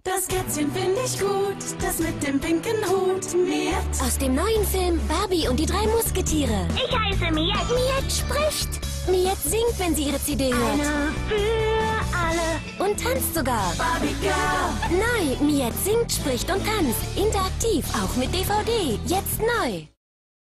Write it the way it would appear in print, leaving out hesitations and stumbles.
Das Kätzchen finde ich gut, das mit dem pinken Hut. Miette. Aus dem neuen Film Barbie und die drei Musketiere. Ich heiße Miette. Miette spricht. Miette singt, wenn sie ihre CD hört. Eine für alle. Und tanzt sogar. Barbie Girl. Neu, Miette singt, spricht und tanzt. Interaktiv, auch mit DVD. Jetzt neu.